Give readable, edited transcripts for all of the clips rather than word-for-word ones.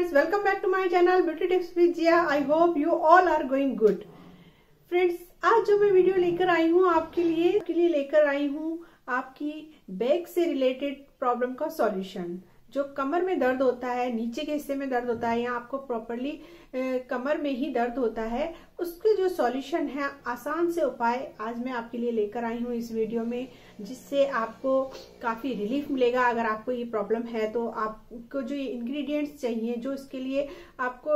friends, welcome back to my channel Beauty Tips with Jia. I hope you all are going good. Friends, आज जो मैं video लेकर आई हूँ आपके लिए लेकर आई हूँ आपकी बैक से रिलेटेड प्रॉब्लम का सॉल्यूशन। जो कमर में दर्द होता है, नीचे के हिस्से में दर्द होता है या आपको प्रॉपरली कमर में ही दर्द होता है, उसके जो सॉल्यूशन है, आसान से उपाय आज मैं आपके लिए लेकर आई हूँ इस वीडियो में, जिससे आपको काफ़ी रिलीफ मिलेगा। अगर आपको ये प्रॉब्लम है तो आपको जो ये इंग्रेडिएंट्स चाहिए, जो इसके लिए आपको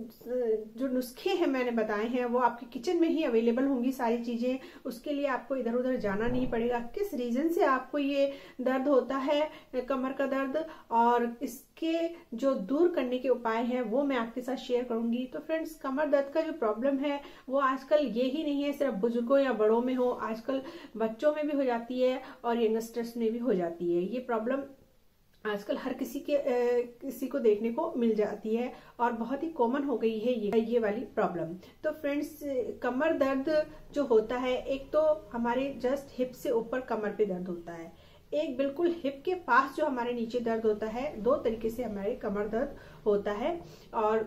जो नुस्खे हैं मैंने बताए हैं, वो आपके किचन में ही अवेलेबल होंगी सारी चीज़ें। उसके लिए आपको इधर उधर जाना नहीं पड़ेगा। किस रीज़न से आपको ये दर्द होता है, कमर का दर्द, और इसके जो दूर करने के उपाय हैं वो मैं आपके साथ शेयर करूंगी। तो फ्रेंड्स, कमर दर्द का जो प्रॉब्लम है वो आजकल ये ही नहीं है सिर्फ बुजुर्गों या बड़ों में हो, आजकल बच्चों में भी हो जाती है और यंगस्टर्स में भी हो जाती है। ये प्रॉब्लम आजकल हर किसी को देखने को मिल जाती है और बहुत ही कॉमन हो गई है ये वाली प्रॉब्लम। तो फ्रेंड्स, कमर दर्द जो होता है, एक तो हमारे जस्ट हिप से ऊपर कमर पे दर्द होता है, एक बिल्कुल हिप के पास जो हमारे नीचे दर्द होता है। दो तरीके से हमारे कमर दर्द होता है और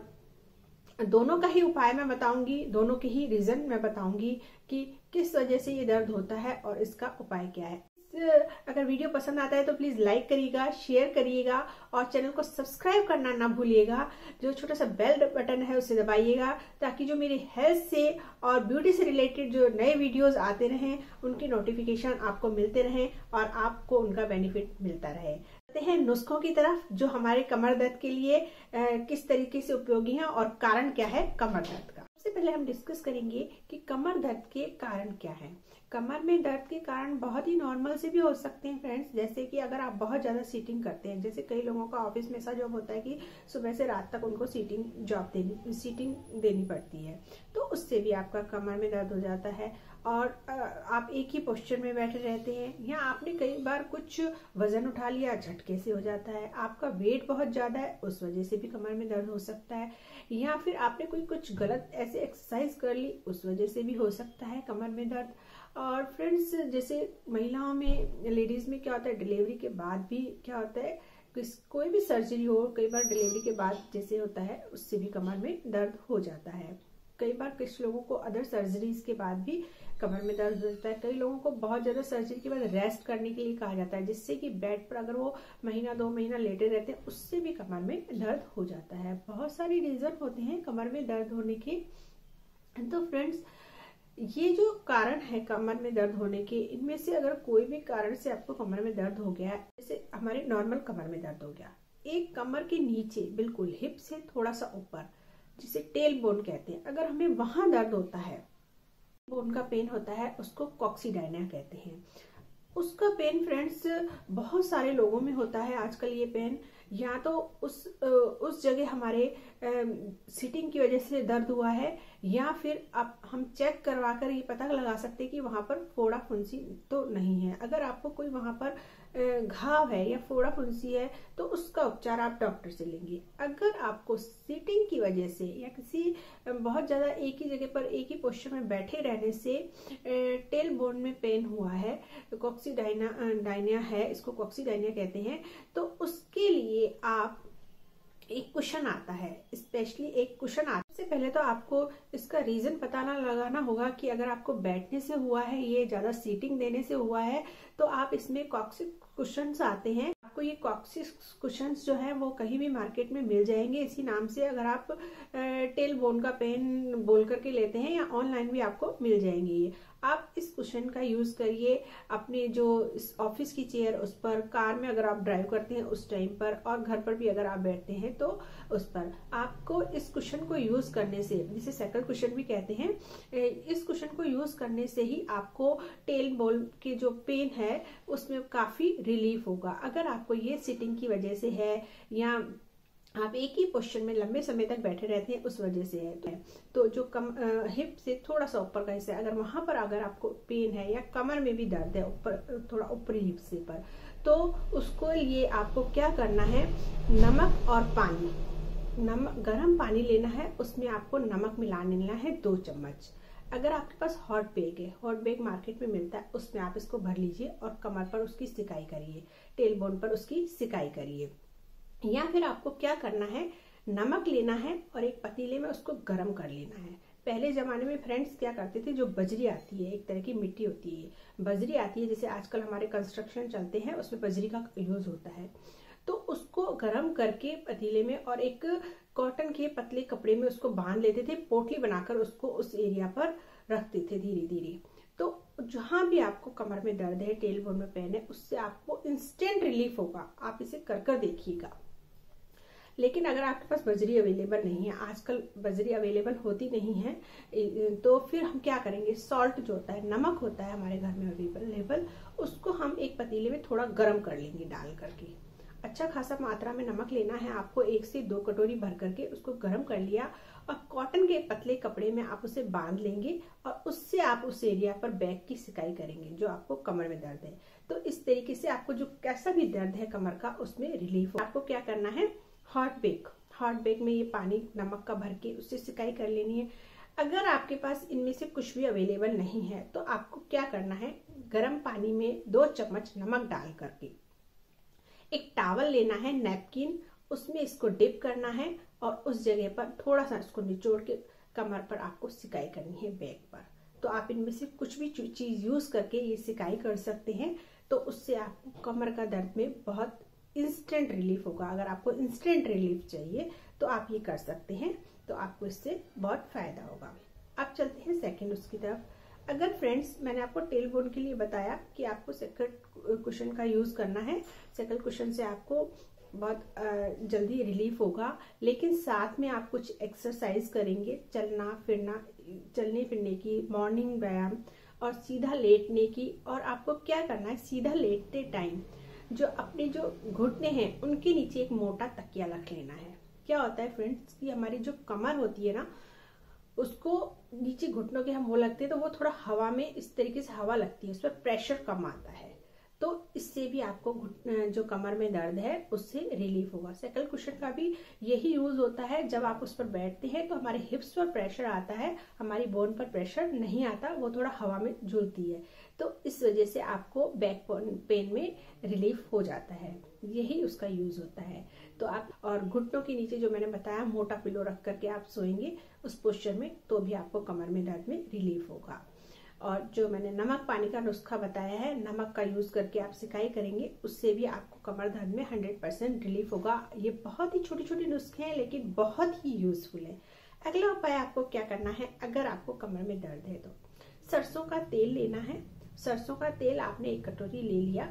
दोनों का ही उपाय मैं बताऊंगी, दोनों के ही रीजन मैं बताऊंगी कि किस वजह से ये दर्द होता है और इसका उपाय क्या है। अगर वीडियो पसंद आता है तो प्लीज लाइक करिएगा, शेयर करिएगा और चैनल को सब्सक्राइब करना ना भूलिएगा। जो छोटा सा बेल बटन है उसे दबाइएगा, ताकि जो मेरी हेल्थ से और ब्यूटी से रिलेटेड जो नए वीडियोस आते रहें उनकी नोटिफिकेशन आपको मिलते रहें और आपको उनका बेनिफिट मिलता रहे। हैं नुस्खों की तरफ, जो हमारे कमर दर्द के लिए किस तरीके से उपयोगी हैं और कारण क्या है कमर दर्द का। सबसे पहले हम डिस्कस करेंगे कि कमर दर्द के कारण क्या है। कमर में दर्द के कारण बहुत ही नॉर्मल से भी हो सकते हैं फ्रेंड्स, जैसे कि अगर आप बहुत ज्यादा सीटिंग करते हैं, जैसे कई लोगों का ऑफिस में ऐसा जॉब होता है कि सुबह से रात तक उनको सीटिंग देनी पड़ती है, तो उससे भी आपका कमर में दर्द हो जाता है। और आप एक ही पोस्चर में बैठे रहते हैं, या आपने कई बार कुछ वजन उठा लिया, झटके से हो जाता है। आपका वेट बहुत ज्यादा है, उस वजह से भी कमर में दर्द हो सकता है। या फिर आपने कुछ गलत ऐसे एक्सरसाइज कर ली, उस वजह से भी हो सकता है कमर में दर्द। और फ्रेंड्स, जैसे महिलाओं में, लेडीज में क्या होता है, डिलीवरी के बाद भी क्या होता है, कोई भी सर्जरी हो, कई बार डिलीवरी के बाद जैसे होता है, उससे भी कमर में दर्द हो जाता है। कई बार कुछ लोगों को अदर सर्जरीज के बाद भी कमर में दर्द होता है। कई लोगों को बहुत ज्यादा सर्जरी के बाद रेस्ट करने के लिए कहा जाता है, जिससे कि बेड पर अगर वो महीना 2 महीना लेटे रहते हैं, उससे भी कमर में दर्द हो जाता है। बहुत सारी रीजन होते हैं कमर में दर्द होने के। तो फ्रेंड्स, ये जो कारण है कमर में दर्द होने के, इनमें से अगर कोई भी कारण से आपको कमर में दर्द हो गया, जैसे हमारे नॉर्मल कमर में दर्द हो गया, एक कमर के नीचे बिल्कुल हिप से थोड़ा सा ऊपर, जिसे टेल बोन कहते हैं, अगर हमें वहां दर्द होता है, बोन का पेन होता है, उसको कॉक्सीडायनिया कहते हैं। उसका पेन फ्रेंड्स बहुत सारे लोगों में होता है आजकल। ये पेन या तो उस जगह हमारे सीटिंग की वजह से दर्द हुआ है, या फिर अब हम चेक करवा कर ये पता लगा सकते हैं कि वहां पर फोड़ा फुंसी तो नहीं है। अगर आपको कोई वहां पर घाव है या फोड़ा फुंसी है तो उसका उपचार आप डॉक्टर से लेंगे। अगर आपको सीटिंग की वजह से या किसी बहुत ज्यादा एक ही जगह पर एक ही पोस्चर में बैठे रहने से टेल बोन में पेन हुआ है, कॉक्सीडायनिया है, इसको कॉक्सीडायनिया कहते हैं, तो उसके लिए आप एक कुशन आता है, स्पेशली एक कुशन आता है। सबसे पहले तो आपको इसका रीजन पता लगाना होगा कि अगर आपको बैठने से हुआ है, ये ज्यादा सीटिंग देने से हुआ है, तो आप इसमें कॉक्सिक कुशन्स आते हैं। आपको ये कॉक्सिक कुशन्स जो है वो कहीं भी मार्केट में मिल जाएंगे इसी नाम से। अगर आप टेल बोन का पेन बोल करके लेते हैं, या ऑनलाइन भी आपको मिल जाएंगे ये। आप इस कुशन का यूज करिए अपने जो ऑफिस की चेयर, उस पर, कार में अगर आप ड्राइव करते हैं उस टाइम पर, और घर पर भी अगर आप बैठते हैं तो उस पर। आपको इस कुशन को यूज करने से, जिसे सेकंड कुशन भी कहते हैं, इस कुशन को यूज करने से ही आपको टेल बोन के जो पेन है उसमें काफी रिलीफ होगा। अगर आपको ये सीटिंग की वजह से है, या आप एक ही पोस्चर में लंबे समय तक बैठे रहते हैं, उस वजह से है, तो जो हिप से थोड़ा सा ऊपर का हिस्सा है, अगर वहां पर अगर आपको पेन है, या कमर में भी दर्द है ऊपर, थोड़ा ऊपरी हिप से पर, तो उसको लिए आपको क्या करना है, नमक और पानी, गर्म पानी लेना है, उसमें आपको नमक मिला लेना है 2 चम्मच। अगर आपके पास हॉट बैग है, हॉट बैग मार्केट में मिलता है, उसमें आप इसको भर लीजिए और कमर पर उसकी सिकाई करिए, टेल बोन पर उसकी सिकाई करिए। या फिर आपको क्या करना है, नमक लेना है और एक पतीले में उसको गर्म कर लेना है। पहले जमाने में फ्रेंड्स क्या करते थे, जो बजरी आती है, एक तरह की मिट्टी होती है, बजरी आती है, जैसे आजकल हमारे कंस्ट्रक्शन चलते हैं उसमें बजरी का यूज होता है, तो उसको गर्म करके पतीले में और एक कॉटन के पतले कपड़े में उसको बांध लेते थे, पोटली बनाकर उसको उस एरिया पर रखते थे धीरे धीरे। तो जहां भी आपको कमर में दर्द है, टेल बोन में पेन है, उससे आपको इंस्टेंट रिलीफ होगा। आप इसे कर देखिएगा। लेकिन अगर आपके पास बजरी अवेलेबल नहीं है, आजकल बजरी अवेलेबल होती नहीं है, तो फिर हम क्या करेंगे, सॉल्ट जो होता है, नमक होता है हमारे घर में अवेलेबल, उसको हम एक पतीले में थोड़ा गर्म कर लेंगे डाल करके। अच्छा खासा मात्रा में नमक लेना है आपको, 1 से 2 कटोरी भर करके उसको गर्म कर लिया और कॉटन के पतले कपड़े में आप उसे बांध लेंगे और उससे आप उस एरिया पर बैक की सिकाई करेंगे जो आपको कमर में दर्द है। तो इस तरीके से आपको जो कैसा भी दर्द है कमर का, उसमें रिलीफ हो। आपको क्या करना है, हॉट बेक में ये पानी नमक का भर के उससे सिकाई कर लेनी है। अगर आपके पास इनमें से कुछ भी अवेलेबल नहीं है तो आपको क्या करना है, गर्म पानी में 2 चम्मच नमक डाल करके एक टॉवल लेना है, नैपकिन, उसमें इसको डिप करना है और उस जगह पर थोड़ा सा इसको निचोड़ के कमर पर आपको सिकाई करनी है, बैक पर। तो आप इनमें से कुछ भी चीज यूज करके ये सिकाई कर सकते हैं, तो उससे आपको कमर का दर्द में बहुत इंस्टेंट रिलीफ होगा। अगर आपको इंस्टेंट रिलीफ चाहिए तो आप ये कर सकते हैं, तो आपको इससे बहुत फायदा होगा। अब चलते हैं सेकंड उसकी तरफ। अगर फ्रेंड्स, मैंने आपको टेल बोन के लिए बताया कि आपको सेकंड कुशन का यूज करना है, सेकंड कुशन से आपको बहुत जल्दी रिलीफ होगा, लेकिन साथ में आप कुछ एक्सरसाइज करेंगे, चलने फिरने की, मॉर्निंग व्यायाम और सीधा लेटने की। और आपको क्या करना है, सीधा लेटते टाइम जो अपने जो घुटने हैं उनके नीचे एक मोटा तकिया रख लेना है। क्या होता है फ्रेंड्स कि हमारी जो कमर होती है ना, उसको नीचे घुटनों के हम वो लगते हैं, तो वो थोड़ा हवा में इस तरीके से हवा लगती है, उस पर प्रेशर कम आता है, तो इससे भी आपको जो कमर में दर्द है उससे रिलीफ होगा। सेकंड कुशन का भी यही यूज होता है। जब आप उस पर बैठते हैं तो हमारे हिप्स पर प्रेशर आता है, हमारी बोन पर प्रेशर नहीं आता, वो थोड़ा हवा में झूलती है, तो इस वजह से आपको बैक पेन में रिलीफ हो जाता है, यही उसका यूज होता है। तो आप और घुटनों के नीचे जो मैंने बताया मोटा पिलो रख करके आप सोएंगे उस पोस्चर में, तो भी आपको कमर में दर्द में रिलीफ होगा। और जो मैंने नमक पानी का नुस्खा बताया है, नमक का यूज करके आप सिकाई करेंगे, उससे भी आपको कमर दर्द में 100% रिलीफ होगा। ये बहुत ही छोटे छोटे नुस्खे हैं लेकिन बहुत ही यूजफुल है। अगला उपाय आपको क्या करना है, अगर आपको कमर में दर्द है तो सरसों का तेल लेना है। सरसों का तेल आपने 1 कटोरी ले लिया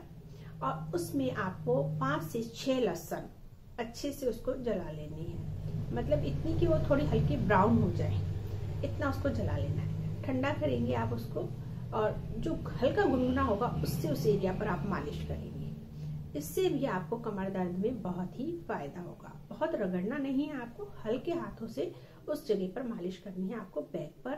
और उसमें आपको 5 से 6 लहसुन अच्छे से उसको जला लेनी है, मतलब इतनी कि वो थोड़ी हल्की ब्राउन हो जाए, इतना उसको जला लेना है। ठंडा करेंगे आप उसको और जो हल्का गुनगुना होगा उससे उस एरिया पर आप मालिश करेंगे। इससे भी आपको कमर दर्द में बहुत ही फायदा होगा। बहुत रगड़ना नहीं है, आपको हल्के हाथों से उस जगह पर मालिश करनी है। आपको बैक पर,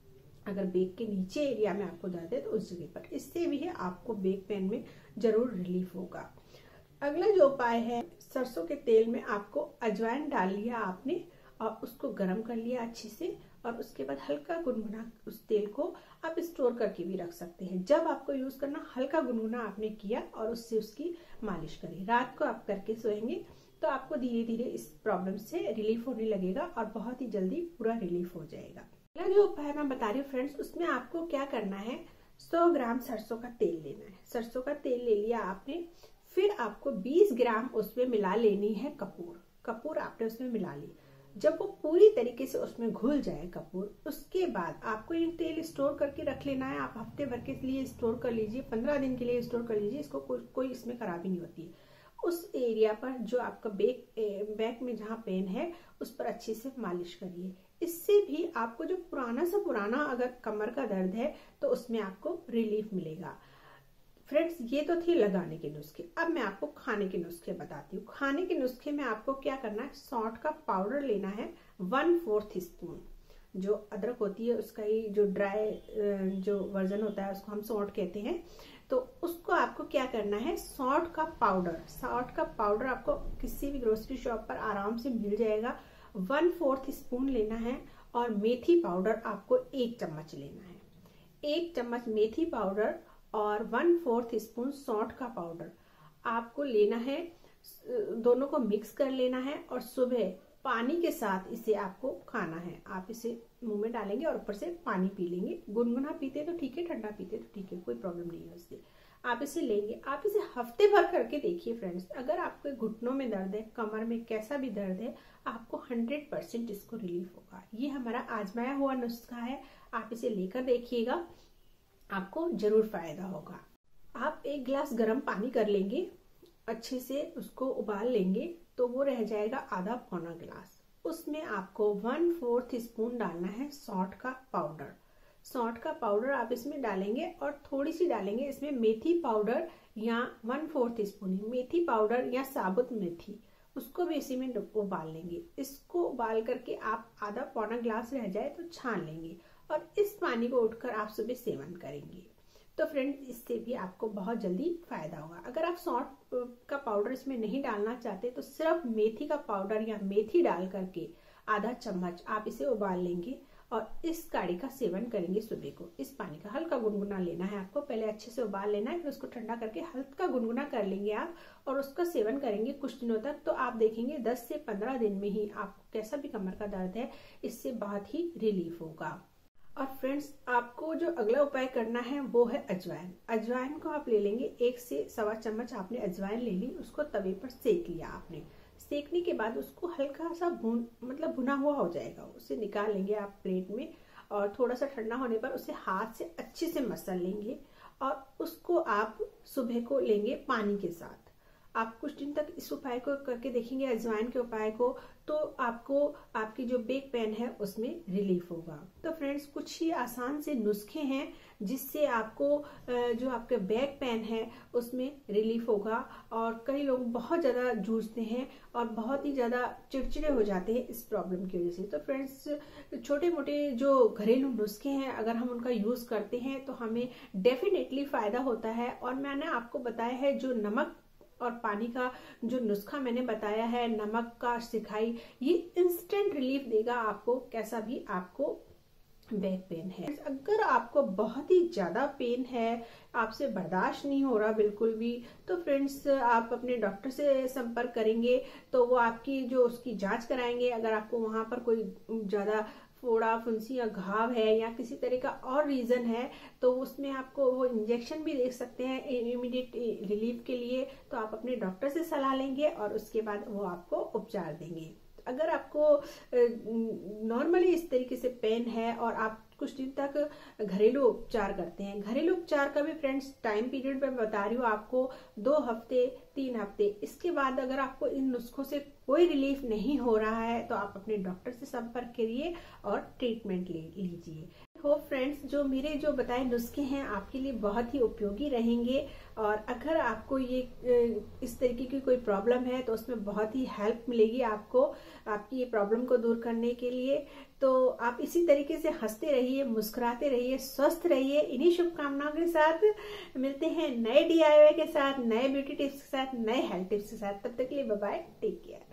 अगर बैक के नीचे एरिया में आपको दर्द है तो उस जगह पर, इससे भी है आपको बैक पेन में जरूर रिलीफ होगा। अगला जो उपाय है, सरसों के तेल में आपको अजवाइन डाल लिया आपने और उसको गर्म कर लिया अच्छे से, और उसके बाद हल्का गुनगुना उस तेल को आप स्टोर करके भी रख सकते हैं। जब आपको यूज करना, हल्का गुनगुना आपने किया और उससे उसकी मालिश करी। रात को आप करके सोएंगे तो आपको धीरे धीरे इस प्रॉब्लम से रिलीफ होने लगेगा और बहुत ही जल्दी पूरा रिलीफ हो जाएगा। अगला जो उपाय मैं बता रही हूँ फ्रेंड्स, उसमें आपको क्या करना है, 100 ग्राम सरसों का तेल लेना है। सरसों का तेल ले लिया आपने, फिर आपको 20 ग्राम उसमें मिला लेनी है कपूर आपने उसमें मिला ली। जब वो पूरी तरीके से उसमें घुल जाए कपूर, उसके बाद आपको ये तेल स्टोर करके रख लेना है। आप हफ्ते भर के लिए स्टोर कर लीजिए, 15 दिन के लिए स्टोर कर लीजिए, इसको कोई इसमें खराबी नहीं होती है। उस एरिया पर जो आपका बैक में जहाँ पेन है उस पर अच्छे से मालिश करिए। इससे भी आपको जो पुराना अगर कमर का दर्द है तो उसमें आपको रिलीफ मिलेगा। फ्रेंड्स, ये तो थे लगाने के नुस्खे। अब मैं आपको खाने के नुस्खे बताती हूँ। खाने के नुस्खे में आपको क्या करना है, सौंठ का पाउडर लेना है 1/4 स्पून। जो अदरक होती है उसका ही जो ड्राई जो वर्जन होता है उसको हम सौंठ कहते हैं, तो उसको आपको क्या करना है, सौंठ का पाउडर आपको किसी भी ग्रोसरी शॉप पर आराम से मिल जाएगा। 1/4 स्पून लेना है और मेथी पाउडर आपको 1 चम्मच लेना है। 1 चम्मच मेथी पाउडर और 1/4 स्पून सौंठ का पाउडर आपको लेना है। दोनों को मिक्स कर लेना है और सुबह पानी के साथ इसे आपको खाना है। आप इसे मुंह में डालेंगे और ऊपर से पानी पी लेंगे। गुनगुना पीते तो ठीक है, ठंडा पीते तो ठीक है, कोई प्रॉब्लम नहीं है उससे। आप इसे लेंगे, आप इसे हफ्ते भर करके देखिए फ्रेंड्स। अगर आपके घुटनों में दर्द है, कमर में कैसा भी दर्द है, आपको 100% इसको रिलीफ होगा। ये हमारा आजमाया हुआ नुस्खा है, आप इसे लेकर देखिएगा, आपको जरूर फायदा होगा। आप 1 गिलास गर्म पानी कर लेंगे, अच्छे से उसको उबाल लेंगे, तो वो रह जाएगा आधा पौना गिलास। उसमें आपको 1/4 स्पून डालना है सौंठ का पाउडर। सौंठ का पाउडर आप इसमें डालेंगे और थोड़ी सी डालेंगे इसमें मेथी पाउडर, या 1/4 स्पून मेथी पाउडर या साबुत मेथी, उसको भी इसी में उबाल लेंगे। इसको उबाल करके आप आधा पौना गिलास रह जाए तो छान लेंगे और इस पानी को उठकर आप सुबह सेवन करेंगे। तो फ्रेंड्स, इससे भी आपको बहुत जल्दी फायदा होगा। अगर आप सौंठ का पाउडर इसमें नहीं डालना चाहते तो सिर्फ मेथी का पाउडर या मेथी डाल करके आधा चम्मच आप इसे उबाल लेंगे और इस काढ़ी का सेवन करेंगे सुबह को। इस पानी का हल्का गुनगुना लेना है आपको, पहले अच्छे से उबाल लेना है, फिर उसको ठंडा करके हल्का गुनगुना कर लेंगे आप और उसका सेवन करेंगे कुछ दिनों तक। तो आप देखेंगे 10 से 15 दिन में ही आपको कैसा भी कमर का दर्द है, इससे बहुत ही रिलीफ होगा। और फ्रेंड्स, आपको जो अगला उपाय करना है वो है अजवाइन। अजवाइन को आप ले लेंगे, 1 से सवा चम्मच आपने अजवाइन ले ली, उसको तवे पर सेक लिया आपने। सेकने के बाद उसको हल्का सा भुना हुआ हो जाएगा, उसे निकाल लेंगे आप प्लेट में और थोड़ा सा ठंडा होने पर उसे हाथ से अच्छे से मसल लेंगे और उसको आप सुबह को लेंगे पानी के साथ। आप कुछ दिन तक इस उपाय को करके देखेंगे, अजवाइन के उपाय को, तो आपको आपकी जो बैक पेन है उसमें रिलीफ होगा। तो फ्रेंड्स, कुछ ही आसान से नुस्खे हैं जिससे आपको जो आपके बैक पेन है उसमें रिलीफ होगा। और कई लोग बहुत ज़्यादा जूझते हैं और बहुत ही ज़्यादा चिड़चिड़े हो जाते हैं इस प्रॉब्लम की वजह से। तो फ्रेंड्स, छोटे मोटे जो घरेलू नुस्खे हैं, अगर हम उनका यूज़ करते हैं तो हमें डेफिनेटली फ़ायदा होता है। और मैंने आपको बताया है जो नमक और पानी का जो नुस्खा मैंने बताया है, नमक का सिकाई, ये इंस्टेंट रिलीफ देगा आपको, कैसा भी आपको बैक पेन है। अगर आपको बहुत ही ज्यादा पेन है, आपसे बर्दाश्त नहीं हो रहा बिल्कुल भी, तो फ्रेंड्स आप अपने डॉक्टर से संपर्क करेंगे तो वो आपकी जो उसकी जांच कराएंगे। अगर आपको वहां पर कोई ज्यादा फोड़ा, फुंसी या घाव है या किसी तरह का और रीजन है तो उसमें आपको वो इंजेक्शन भी दे सकते हैं इमीडिएट रिलीफ के लिए। तो आप अपने डॉक्टर से सलाह लेंगे और उसके बाद वो आपको उपचार देंगे। अगर आपको नॉर्मली इस तरीके से पेन है और आप कुछ दिन तक घरेलू उपचार करते हैं, घरेलू उपचार का भी फ्रेंड्स टाइम पीरियड मैं बता रही हूँ आपको, 2 हफ्ते 3 हफ्ते। इसके बाद अगर आपको इन नुस्खों से कोई रिलीफ नहीं हो रहा है तो आप अपने डॉक्टर से संपर्क करिए और ट्रीटमेंट ले लीजिए। होप फ्रेंड्स, जो मेरे जो बताए नुस्खे हैं आपके लिए बहुत ही उपयोगी रहेंगे। और अगर आपको ये इस तरीके की कोई प्रॉब्लम है तो उसमें बहुत ही हेल्प मिलेगी आपको, आपकी ये प्रॉब्लम को दूर करने के लिए। तो आप इसी तरीके से हंसते रहिए, मुस्कुराते रहिए, स्वस्थ रहिए। इन्हीं शुभकामनाओं के साथ मिलते हैं नए DIY के साथ, नए ब्यूटी टिप्स के साथ, नए हेल्थ टिप्स के साथ। तब तक के लिए बाय बाय, टेक केयर।